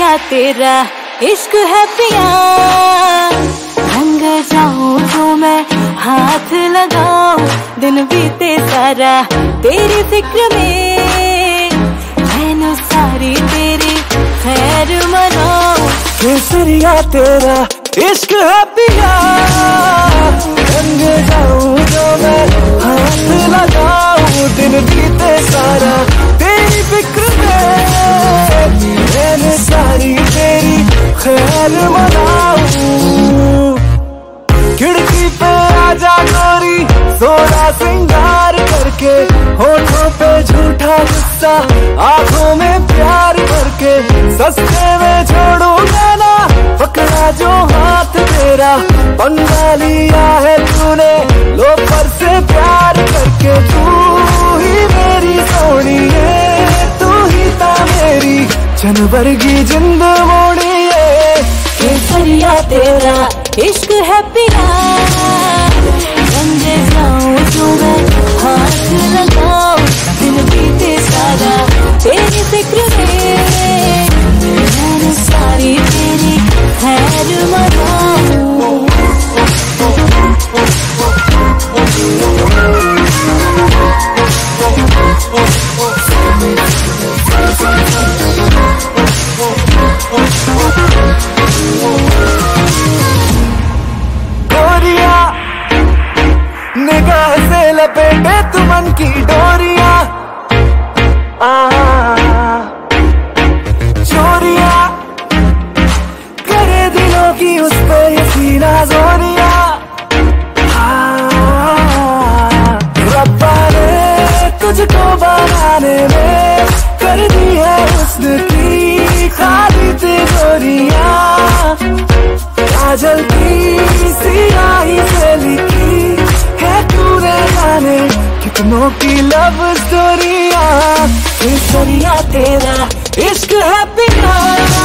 केसरिया तेरा इश्क है पिया, भंग जाऊं तो मैं हाथ लगाऊं, दिन बीते सारा तेरी फिक्र में, मैंने सारी तेरी खैर मनाऊं। केसरिया तेरा इश्क है पिया, भंग जाऊं तो मैं हाथ लगाऊं, दिन बीते सारा तेरी फिक्र में, मैंने सारी तेरी खैर मनाऊं। खिड़की पे आजा गोरी सोना सिंगार करके, होठों पे झूठा गुस्सा आंखों में प्यार करके, सस्ते में छोड़ूंगा ना पकड़ा जो हाथ तेरा, पंगा लिया है तूने लोफर से प्यार करके। तू ही मेरी सोनी है, तू ही था मेरी जनवर की जिंद मोड़ी है। केसरिया तेरा इश्क है पिया, बंदे जाऊं तो मैं हाथ लगाऊं, दिन बीते सारा तेरी फिक्र में, मैंने सारी तेरी खैर मनाऊं। गोरिया निगाह से लपेटे तू मन की डोरिया, चोरिया करे दिलों की उस पे यकीना जोरिया। रब्बा ने तुझको बनाने में कर दी है हुस्न की खाली तिजोरिया, काजल की सियाही से लिखी है तूने जाने कितनों की लव स्टोरिया। केसरिया तेरा इश्क है पिया,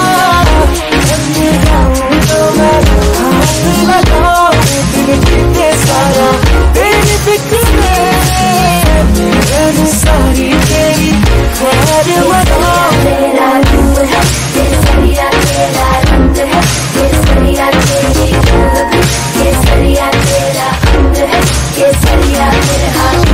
तो मैं हाथ लगाऊं, दिन बीते सारा तेरी फिक्र में, मैंने सारी तेरी खैर मनाऊं। तेरा रूप है केसरिया, तेरा रंग है केसरिया, तेरी केसरिया तेरा रंग है केसरिया, तेरा